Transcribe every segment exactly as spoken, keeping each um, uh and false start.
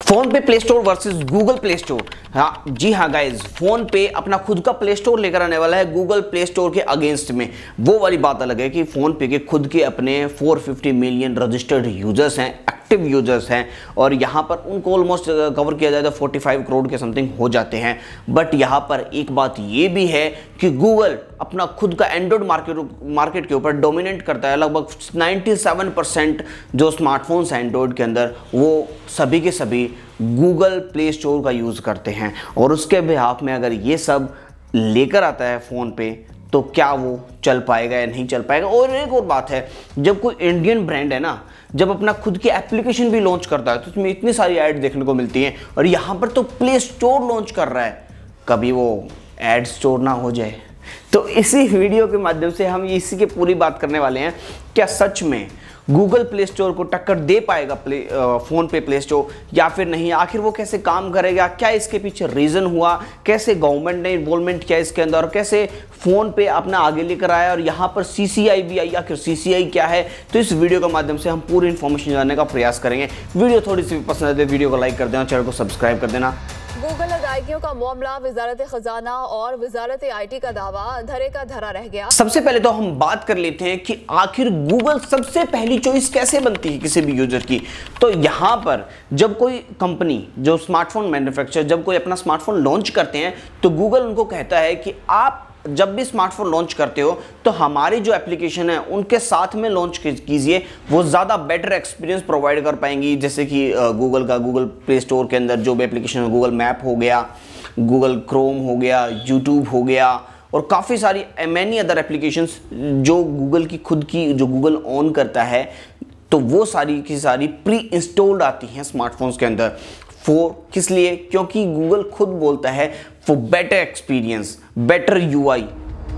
Phone पे play store versus Google play store. हाँ जी हाँ गाइज, फोन पे अपना खुद का प्ले स्टोर लेकर आने वाला है गूगल प्ले स्टोर के अगेंस्ट में। वो वाली बात अलग है कि फोन पे के खुद के अपने चार सौ पचास मिलियन रजिस्टर्ड यूजर्स हैं, एक्टिव यूजर्स हैं, और यहाँ पर उनको ऑलमोस्ट कवर किया जाए तो पैंतालीस करोड़ के समथिंग हो जाते हैं। बट यहाँ पर एक बात ये भी है कि गूगल अपना खुद का एंड्रॉइड मार्केट मार्केट के ऊपर डोमिनेट करता है। लगभग सत्तानवे परसेंट जो स्मार्टफोन्स हैं एंड्रॉइड के अंदर, वो सभी के सभी गूगल प्ले स्टोर का यूज़ करते हैं। और उसके बिहाफ में अगर ये सब लेकर आता है फ़ोन पे, तो क्या वो चल पाएगा या नहीं चल पाएगा। और एक और बात है, जब कोई इंडियन ब्रांड है ना, जब अपना खुद की एप्लीकेशन भी लॉन्च करता है तो उसमें इतनी सारी ऐड देखने को मिलती हैं, और यहाँ पर तो प्ले स्टोर लॉन्च कर रहा है, कभी वो एड स्टोर ना हो जाए। तो इसी वीडियो के माध्यम से हम इसी की पूरी बात करने वाले हैं। क्या सच में गूगल प्ले स्टोर को टक्कर दे पाएगा play PhonePe play store या फिर नहीं? आखिर वो कैसे काम करेगा, क्या इसके पीछे रीज़न हुआ, कैसे गवर्नमेंट ने इन्वॉल्वमेंट किया इसके अंदर, और कैसे फ़ोन पे अपना आगे लेकर आया, और यहाँ पर सी सी आई भी आई। आखिर सी सी आई क्या है? तो इस वीडियो के माध्यम से हम पूरी इन्फॉर्मेशन जानने का प्रयास करेंगे। वीडियो थोड़ी सी पसंद आती है, वीडियो को लाइक कर देना, चैनल को सब्सक्राइब कर देना। गूगल अदायगियों का मामला, वजारत खजाना और वजारत आई टी का दावा धरे का धरा रह गया। सबसे पहले तो हम बात कर लेते हैं कि आखिर गूगल सबसे पहली चॉइस कैसे बनती है किसी भी यूजर की। तो यहाँ पर जब कोई कंपनी, जो स्मार्टफोन मैन्युफैक्चरर, जब कोई अपना स्मार्टफोन लॉन्च करते हैं तो गूगल उनको कहता है कि आप जब भी स्मार्टफोन लॉन्च करते हो तो हमारी जो एप्लीकेशन है उनके साथ में लॉन्च कीजिए, वो ज़्यादा बेटर एक्सपीरियंस प्रोवाइड कर पाएंगी। जैसे कि गूगल का गूगल प्ले स्टोर के अंदर जो भी एप्लीकेशन है, गूगल मैप हो गया, गूगल क्रोम हो गया, यूट्यूब हो गया, और काफ़ी सारी मैनी अदर एप्लीकेशंस जो गूगल की खुद की, जो गूगल ऑन करता है, तो वो सारी की सारी प्री इंस्टॉल्ड आती हैं स्मार्टफोन्स के अंदर। फोर किस लिए? क्योंकि गूगल खुद बोलता है for better experience, better U I.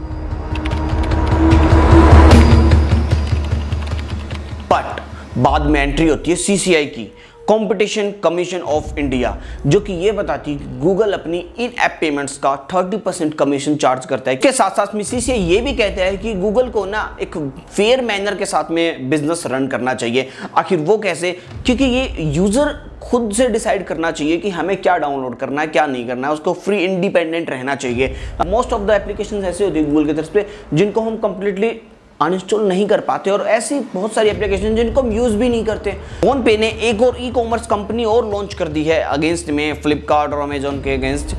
But बाद में एंट्री होती है सी सी आई की, कंपटीशन कमीशन ऑफ इंडिया, जो कि ये बताती है कि गूगल अपनी इन ऐप पेमेंट्स का तीस परसेंट कमीशन चार्ज करता है। के साथ साथ में सी सी आई ये भी कहता है कि गूगल को ना एक फेयर मैनर के साथ में बिजनेस रन करना चाहिए। आखिर वो कैसे? क्योंकि ये यूजर खुद से डिसाइड करना चाहिए कि हमें क्या डाउनलोड करना है, क्या नहीं करना है, उसको फ्री इंडिपेंडेंट रहना चाहिए। मोस्ट ऑफ द एप्लीकेशंस ऐसे होती है गूगल की तरफ से जिनको हम कंप्लीटली अनइंस्टॉल नहीं कर पाते, और ऐसी बहुत सारी एप्लीकेशन जिनको हम यूज भी नहीं करते। फोन पे ने एक और ई कॉमर्स कंपनी और लॉन्च कर दी है अगेंस्ट में, फ्लिपकार्ट और अमेजोन के अगेंस्ट।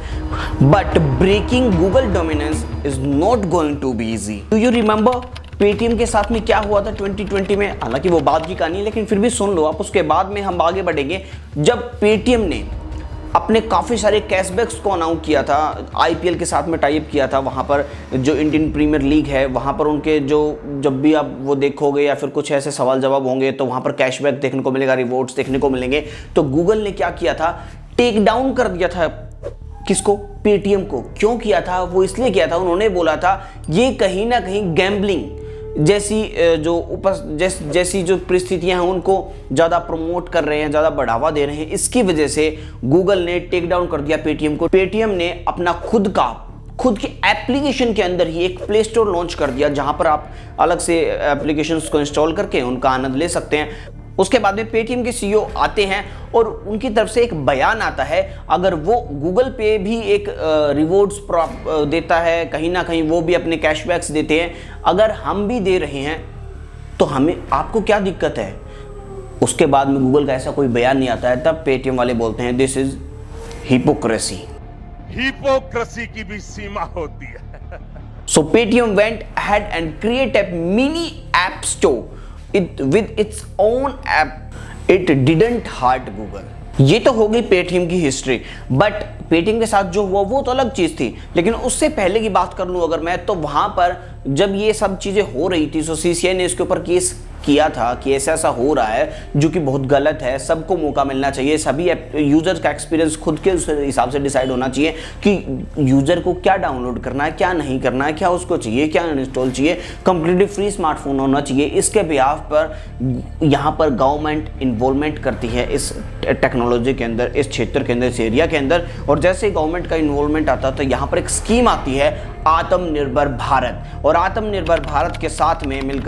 But breaking Google dominance is not going to be easy. Do you remember Paytm के साथ में क्या हुआ था ट्वेंटी ट्वेंटी में? हालांकि वो बाद की कहानी है, लेकिन फिर भी सुन लो आप, उसके बाद में हम आगे बढ़ेंगे। जब पेटीएम ने अपने काफ़ी सारे कैशबैक्स को अनाउंस किया था, आई पी एल के साथ में टाइप किया था, वहाँ पर जो इंडियन प्रीमियर लीग है वहाँ पर उनके जो जब भी आप वो देखोगे या फिर कुछ ऐसे सवाल जवाब होंगे तो वहाँ पर कैशबैक देखने को मिलेगा, रिवॉर्ड्स देखने को मिलेंगे। तो गूगल ने क्या किया था? टेक डाउन कर दिया था किसको? पेटीएम को। क्यों किया था? वो इसलिए किया था, उन्होंने बोला था ये कहीं ना कहीं गैम्बलिंग जैसी जो उपस जैस, जैसी जो परिस्थितियां हैं उनको ज़्यादा प्रमोट कर रहे हैं, ज़्यादा बढ़ावा दे रहे हैं। इसकी वजह से गूगल ने टेक डाउन कर दिया पेटीएम को। पेटीएम ने अपना खुद का खुद की एप्लीकेशन के अंदर ही एक प्ले स्टोर लॉन्च कर दिया, जहां पर आप अलग से एप्लीकेशंस को इंस्टॉल करके उनका आनंद ले सकते हैं। उसके बाद में पेटीएम के सी ई ओ आते हैं और उनकी तरफ से एक बयान आता है, अगर वो गूगल पे भी एक रिवॉर्ड्स देता है, कहीं ना कहीं वो भी अपने कैशबैक्स देते हैं, अगर हम भी दे रहे हैं तो हमें आपको क्या दिक्कत है? उसके बाद में गूगल का ऐसा कोई बयान नहीं आता है, तब पेटीएम वाले बोलते हैं दिस इज हिपोक्रेसी। हिपोक्रेसी की भी सीमा होती है। So Paytm went ahead and create a mini app store It with its own app. It didn't hurt Google. ये तो हो गई पेटीएम की हिस्ट्री, बट पेटीएम के साथ जो हुआ वो तो अलग चीज़ थी। लेकिन उससे पहले की बात कर लूँ अगर मैं, तो वहाँ पर जब ये सब चीज़ें हो रही थी तो सी सी आई ने इसके यूपर केस किया था कि ऐसा ऐसा हो रहा है जो कि बहुत गलत है। सबको मौका मिलना चाहिए, सभी यूजर्स का एक्सपीरियंस खुद के हिसाब से डिसाइड होना चाहिए कि यूजर को क्या डाउनलोड करना है, क्या नहीं करना है, क्या उसको चाहिए, क्या इंस्टॉल चाहिए। कंप्लीटली फ्री स्मार्टफोन होना चाहिए। इसके बिहाफ पर यहाँ पर गवर्नमेंट इन्वॉल्वमेंट करती है इस टेक्नोलॉजी के अंदर, इस क्षेत्र के अंदर, इस एरिया के अंदर। और जैसे ही गवर्नमेंट का इन्वॉल्वमेंट आता है तो यहाँ पर एक स्कीम आती है आत्मनिर्भर भारत, और आत्मनिर्भर भारत के साथ में मिलकर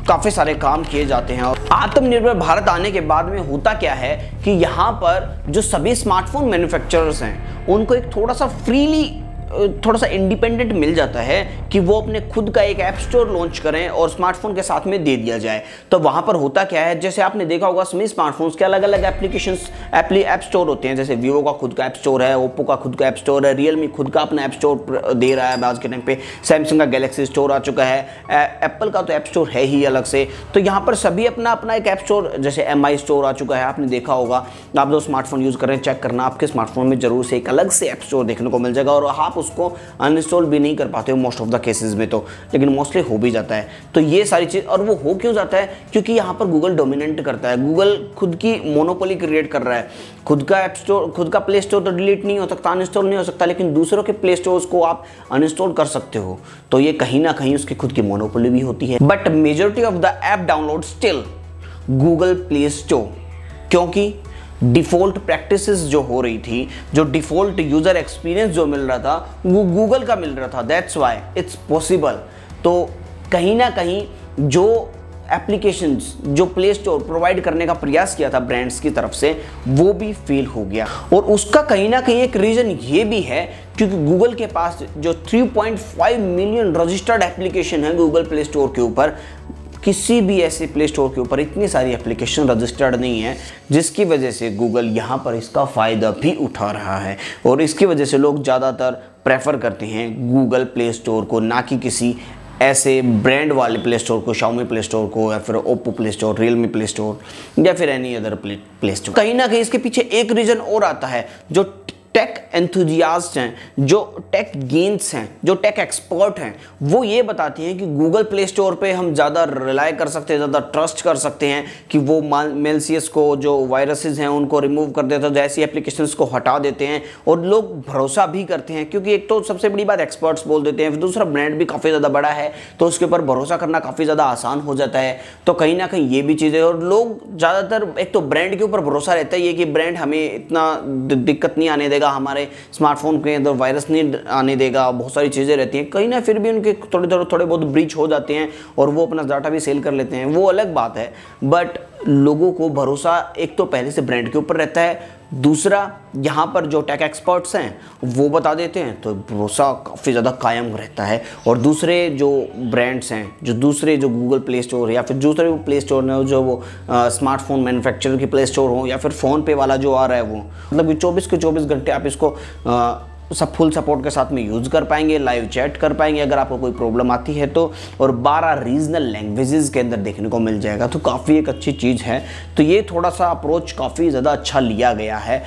काफ़ी सारे काम किए जाते हैं। और आत्मनिर्भर भारत आने के बाद में होता क्या है कि यहाँ पर जो सभी स्मार्टफोन मैन्युफैक्चरर्स हैं उनको एक थोड़ा सा फ्रीली थोड़ा सा इंडिपेंडेंट मिल जाता है कि वो अपने खुद का एक ऐप स्टोर लॉन्च करें और स्मार्टफोन के साथ में दे दिया जाए। तो वहाँ पर होता क्या है, जैसे आपने देखा होगा सभी स्मार्टफोन्स के अलग अलग एप्लीकेशंस एप्ली ऐप स्टोर होते हैं। जैसे वीवो का खुद का ऐप स्टोर है, ओप्पो का खुद का ऐप स्टोर है, रियलमी खुद का अपना ऐप स्टोर दे रहा है आज के टाइम पे, सैमसंग का गैलेक्सी स्टोर आ चुका है, एप्पल का तो ऐप स्टोर है ही अलग से। तो यहाँ पर सभी अपना अपना एक ऐप स्टोर, जैसे एम आई स्टोर आ चुका है, आपने देखा होगा। आप जो स्मार्टफोन यूज़ करें चेक करना, आपके स्मार्टफोन में जरूर से एक अलग से ऐप स्टोर देखने को मिल जाएगा और आप उसको अनइंस्टॉल भी नहीं कर पाते हो मोस्ट ऑफ द केसेस में, तो लेकिन मोस्टली हो भी जाता है। तो ये सारी चीज़, और वो हो क्यों जाता है, क्योंकि यहाँ पर गूगल डोमिनेंट करता है। गूगल खुद की मोनोपोली क्रिएट कर रहा है। खुद का ऐप स्टोर, खुद का प्ले स्टोर तो डिलीट नहीं हो सकता, अनइंस्टॉल नहीं हो सकता, लेकिन दूसरों के प्ले स्टोर्स को आप अनइंस्टॉल कर सकते हो। तो ये कहीं ना कहीं उसकी खुद की मोनोपोली भी होती है। But majority of the app download still Google play store, क्योंकि डिफ़ॉल्ट प्रैक्टिसेस जो हो रही थी, जो डिफ़ॉल्ट यूज़र एक्सपीरियंस जो मिल रहा था वो गूगल का मिल रहा था। That's why it's possible. तो कहीं ना कहीं जो एप्लीकेशंस जो प्ले स्टोर प्रोवाइड करने का प्रयास किया था ब्रांड्स की तरफ से, वो भी फेल हो गया। और उसका कहीं ना कहीं एक रीज़न ये भी है क्योंकि गूगल के पास जो तीन पॉइंट पाँच मिलियन रजिस्टर्ड एप्लीकेशन है गूगल प्ले स्टोर के ऊपर, किसी भी ऐसे प्ले स्टोर के ऊपर इतनी सारी एप्लीकेशन रजिस्टर्ड नहीं है, जिसकी वजह से गूगल यहाँ पर इसका फ़ायदा भी उठा रहा है। और इसकी वजह से लोग ज़्यादातर प्रेफर करते हैं गूगल प्ले स्टोर को, ना कि किसी ऐसे ब्रांड वाले प्ले स्टोर को, शाओमी प्ले स्टोर को या फिर Oppo play store, Realme play store या फिर any other play play store. कहीं ना कहीं इसके पीछे एक रीज़न और आता है, जो टेक एंथुजियास्ट हैं, जो टेक गेन्स हैं, जो टेक एक्सपर्ट हैं, वो ये बताती हैं कि गूगल प्ले स्टोर पे हम ज़्यादा रिलाई कर सकते हैं, ज़्यादा ट्रस्ट कर सकते हैं कि वो मेलसियस को, जो वायरसेस हैं उनको रिमूव कर देता है, तो ऐसी एप्लीकेशंस को हटा देते हैं। और लोग भरोसा भी करते हैं क्योंकि एक तो सबसे बड़ी बात एक्सपर्ट्स बोल देते हैं, फिर दूसरा ब्रांड भी काफ़ी ज़्यादा बड़ा है तो उसके ऊपर भरोसा करना काफ़ी ज़्यादा आसान हो जाता है। तो कहीं ना कहीं ये भी चीज़ है। और लोग ज़्यादातर एक तो ब्रांड के ऊपर भरोसा रहता है ये कि ब्रांड हमें इतना दिक्कत नहीं आने देगा, हमारे स्मार्टफोन के अंदर वायरस नहीं आने देगा, बहुत सारी चीज़ें रहती हैं। कहीं ना फिर भी उनके थोड़े थोड़े थोड़े बहुत ब्रीच हो जाते हैं और वो अपना डाटा भी सेल कर लेते हैं, वो अलग बात है। बट लोगों को भरोसा एक तो पहले से ब्रांड के ऊपर रहता है, दूसरा यहाँ पर जो टेक एक्सपर्ट्स हैं वो बता देते हैं, तो भरोसा काफ़ी ज़्यादा कायम रहता है। और दूसरे जो ब्रांड्स हैं, जो दूसरे जो गूगल प्ले स्टोर है या फिर दूसरे वो प्ले स्टोर हैं, जो वो स्मार्टफोन मैन्युफैक्चरर के प्ले स्टोर हो या फिर फ़ोन पे वाला जो आ रहा है, वो मतलब कि चौबीस के चौबीस घंटे आप इसको आ, सब फुल सपोर्ट के साथ में यूज़ कर पाएंगे, लाइव चैट कर पाएंगे अगर आपको कोई प्रॉब्लम आती है तो, और बारह रीजनल लैंग्वेजेस के अंदर देखने को मिल जाएगा। तो काफ़ी एक अच्छी चीज़ है। तो ये थोड़ा सा अप्रोच काफ़ी ज़्यादा अच्छा लिया गया है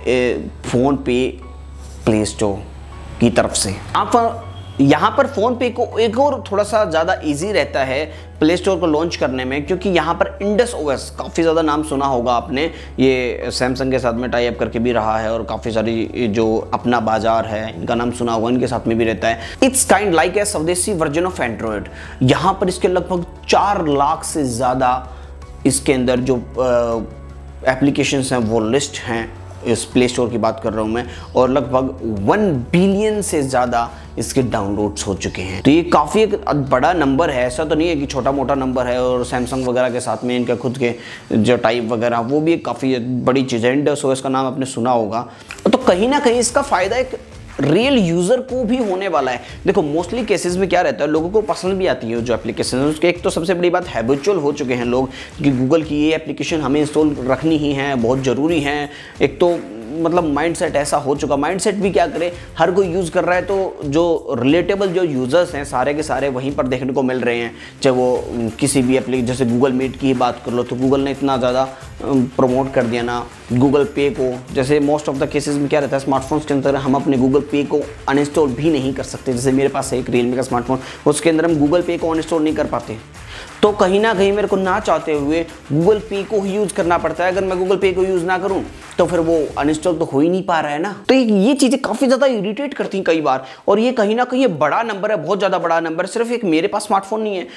फ़ोन पे प्ले स्टोर की तरफ से। आप यहाँ पर फ़ोन पे को एक और थोड़ा सा ज़्यादा इजी रहता है प्ले स्टोर को लॉन्च करने में, क्योंकि यहाँ पर इंडस ओएस काफ़ी ज़्यादा नाम सुना होगा आपने, ये सैमसंग के साथ में टाई अप करके भी रहा है और काफ़ी सारी जो अपना बाजार है इनका नाम सुना होगा, इनके साथ में भी रहता है। इट्स काइंड लाइक ए स्वदेशी वर्जन ऑफ एंड्रॉयड। यहाँ पर इसके लगभग चार लाख से ज़्यादा इसके अंदर जो एप्लीकेशंस हैं वो लिस्ट हैं, इस प्ले स्टोर की बात कर रहा हूँ मैं, और लगभग वन बिलियन से ज़्यादा इसके डाउनलोड्स हो चुके हैं। तो ये काफ़ी एक बड़ा नंबर है, ऐसा तो नहीं है कि छोटा मोटा नंबर है। और सैमसंग वगैरह के साथ में इनका खुद के जो टाइप वगैरह वो भी एक काफ़ी बड़ी चीज़ है। इंडस ओएस का नाम आपने सुना होगा। तो कहीं ना कहीं इसका फ़ायदा एक रियल यूज़र को भी होने वाला है। देखो मोस्टली केसेस में क्या रहता है, लोगों को पसंद भी आती है जो एप्लीकेशन है उसके। एक तो सबसे बड़ी बात हैबिचुअल हो चुके हैं लोग कि गूगल की ये एप्लीकेशन हमें इंस्टॉल रखनी ही है, बहुत ज़रूरी है। एक तो मतलब माइंडसेट ऐसा हो चुका, माइंडसेट भी क्या करे, हर कोई यूज़ कर रहा है, तो जो रिलेटेबल जो यूज़र्स हैं सारे के सारे वहीं पर देखने को मिल रहे हैं। चाहे वो किसी भी एप्लीकेशन, जैसे गूगल मीट की ही बात कर लो तो गूगल ने इतना ज़्यादा प्रमोट कर दिया ना गूगल पे को। जैसे मोस्ट ऑफ द केसेस में क्या रहता है, स्मार्टफोन्स के अंदर हम अपने गूगल पे को अनइंस्टॉल भी नहीं कर सकते। जैसे मेरे पास है एक रियलमी का स्मार्टफोन, उसके अंदर हम गूगल पे को अनइंस्टॉल नहीं कर पाते। तो कहीं ना कहीं मेरे को ना चाहते हुए गूगल पे को ही यूज़ करना पड़ता है। अगर मैं गूगल पे को यूज़ ना करूं तो फिर वो अनइंस्टॉल तो हो ही नहीं पा रहा है ना। तो ये चीज़ें काफ़ी ज़्यादा इरिटेट करती हैं कई बार। और ये कहीं ना कहीं बड़ा नंबर है, बहुत ज़्यादा बड़ा नंबर। सिर्फ एक मेरे पास स्मार्टफोन नहीं है,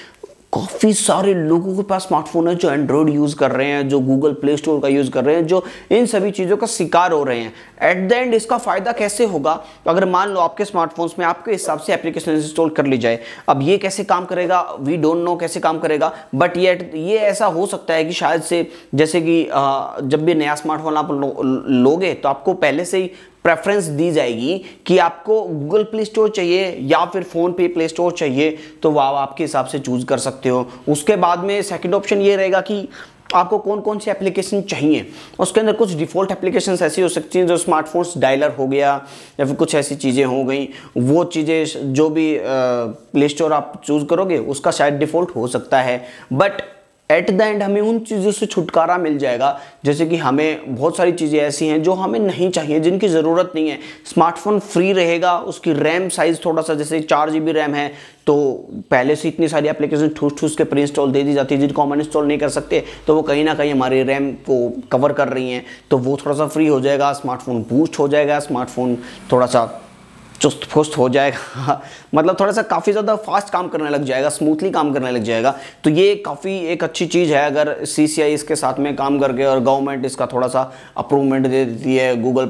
काफ़ी सारे लोगों के पास स्मार्टफोन है जो एंड्रॉयड यूज़ कर रहे हैं, जो गूगल प्ले स्टोर का यूज़ कर रहे हैं, जो इन सभी चीज़ों का शिकार हो रहे हैं। एट द एंड इसका फ़ायदा कैसे होगा? अगर मान लो आपके स्मार्टफोन्स में आपके हिसाब से एप्लीकेशन इंस्टॉल कर ली जाए, अब ये कैसे काम करेगा वी डोंट नो कैसे काम करेगा, बट ये ये ऐसा हो सकता है कि शायद से जैसे कि जब भी नया स्मार्टफोन आप लो, लोगे तो आपको पहले से ही प्रेफरेंस दी जाएगी कि आपको गूगल प्ले स्टोर चाहिए या फिर फ़ोन पे प्ले स्टोर चाहिए, तो वो आप आपके हिसाब से चूज़ कर सकते हो। उसके बाद में सेकंड ऑप्शन ये रहेगा कि आपको कौन कौन सी एप्लीकेशन चाहिए। उसके अंदर कुछ डिफ़ॉल्ट एप्लीकेशंस ऐसी हो सकती हैं जो स्मार्टफोन्स डायलर हो गया या फिर कुछ ऐसी चीज़ें हो गई, वो चीज़ें जो भी प्ले स्टोर आप चूज़ करोगे उसका शायद डिफ़ॉल्ट हो सकता है। बट एट द एंड हमें उन चीज़ों से छुटकारा मिल जाएगा, जैसे कि हमें बहुत सारी चीज़ें ऐसी हैं जो हमें नहीं चाहिए, जिनकी ज़रूरत नहीं है। स्मार्टफोन फ्री रहेगा, उसकी रैम साइज़ थोड़ा सा, जैसे चार जी बी रैम है तो पहले से इतनी सारी एप्लीकेशन ठूस ठूस के प्री इंस्टॉल दे दी जाती है जिनको हम इंस्टॉल नहीं कर सकते, तो वो कहीं ना कहीं हमारी रैम को कवर कर रही हैं, तो वो थोड़ा सा फ्री हो जाएगा। स्मार्टफोन बूस्ट हो जाएगा, स्मार्टफोन थोड़ा सा चुस्त फुस्त हो जाएगा मतलब थोड़ा सा काफ़ी ज़्यादा फास्ट काम करने लग जाएगा, स्मूथली काम करने लग जाएगा। तो ये काफ़ी एक अच्छी चीज़ है अगर सी सी आई इसके साथ में काम करके और गवर्नमेंट इसका थोड़ा सा अप्रूवमेंट दे देती है गूगल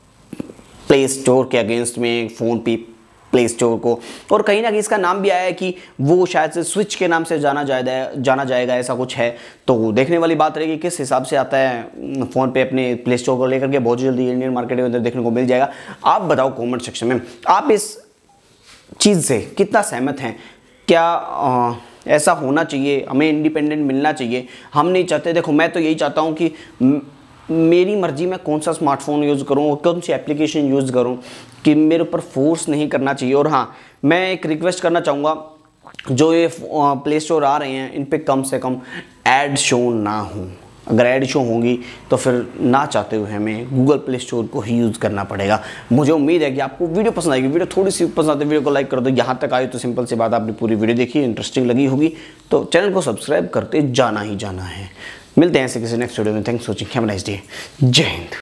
प्ले स्टोर के अगेंस्ट में, फ़ोन पे प्ले स्टोर को। और कहीं ना कहीं इसका नाम भी आया है कि वो शायद से स्विच के नाम से जाना जाएगा जाना जाएगा ऐसा कुछ है। तो देखने वाली बात रहेगी किस हिसाब से आता है फ़ोन पे अपने प्ले स्टोर को लेकर के। बहुत जल्दी इंडियन मार्केट में अंदर देखने को मिल जाएगा। आप बताओ कमेंट सेक्शन में आप इस चीज़ से कितना सहमत हैं? क्या आ, ऐसा होना चाहिए? हमें इंडिपेंडेंट मिलना चाहिए? हम नहीं चाहते। देखो मैं तो यही चाहता हूँ कि मेरी मर्जी में कौन सा स्मार्टफोन यूज़ करूँ और कौन सी एप्लीकेशन यूज़ करूँ, कि मेरे ऊपर फोर्स नहीं करना चाहिए। और हाँ, मैं एक रिक्वेस्ट करना चाहूँगा, जो ये प्ले स्टोर आ रहे हैं इन पे कम से कम ऐड शो ना हो। अगर ऐड शो होंगी तो फिर ना चाहते हुए हमें गूगल प्ले स्टोर को ही यूज़ करना पड़ेगा। मुझे उम्मीद है कि आपको वीडियो पसंद आएगी। वीडियो थोड़ी सी पसंद आती है वीडियो को लाइक कर दो। यहाँ तक आए तो सिंपल सी बात, आपने पूरी वीडियो देखी, इंटरेस्टिंग लगी होगी तो चैनल को सब्सक्राइब करते जाना ही जाना है। मिलते हैं ऐसे किसी नेक्स्ट वीडियो में। Thanks for watching, have a nice day. जय हिंद।